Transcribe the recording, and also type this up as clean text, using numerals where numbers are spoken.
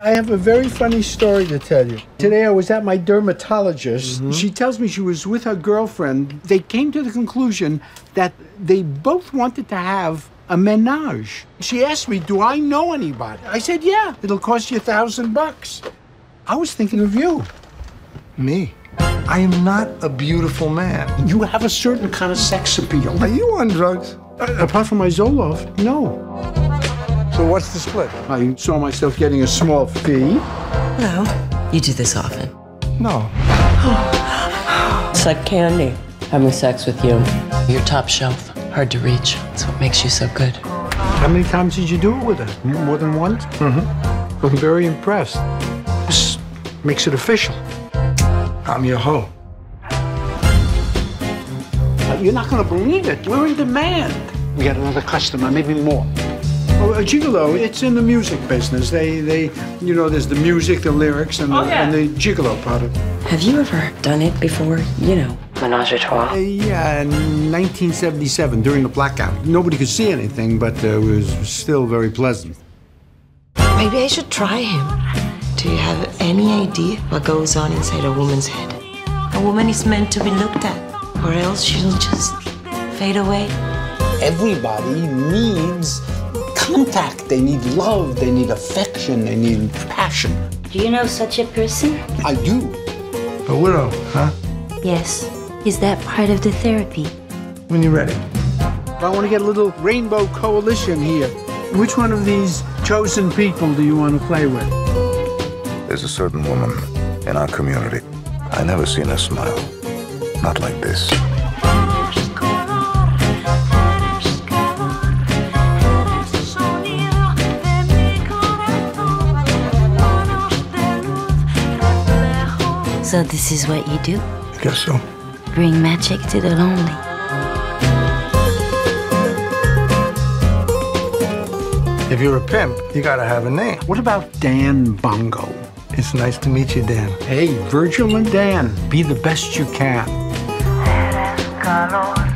I have a very funny story to tell you. Today I was at my dermatologist. She tells me she was with her girlfriend. They came to the conclusion that they both wanted to have a menage. She asked me, do I know anybody? I said, yeah, it'll cost you $1,000. I was thinking of you. Me? I am not a beautiful man. You have a certain kind of sex appeal. Are you on drugs? Apart from my Zoloft, no. So what's the split? I saw myself getting a small fee. No. You do this often? No. It's like candy, having sex with you. You're top shelf, hard to reach. That's what makes you so good. How many times did you do it with her? More than once? I'm very impressed. This makes it official. I'm your hoe. You're not going to believe it. We're in demand. We got another customer, maybe more. Oh, a gigolo, it's in the music business. They, you know, there's the music, the lyrics, and the gigolo part of it. Have you ever done it before? You know, menage a trois. Yeah, in 1977, during the blackout. Nobody could see anything, but it was still very pleasant. Maybe I should try him. Do you have any idea what goes on inside a woman's head? A woman is meant to be looked at, or else she'll just fade away. Everybody needs contact. They need love. They need affection. They need passion. Do you know such a person? I do. A widow, huh? Yes. Is that part of the therapy? When you're ready. I want to get a little rainbow coalition here. Which one of these chosen people do you want to play with? There's a certain woman in our community. I never seen her smile. Not like this. So this is what you do? I guess so. Bring magic to the lonely. If you're a pimp, you gotta have a name. What about Dan Bongo? It's nice to meet you, Dan. Hey, Virgil and Dan, be the best you can.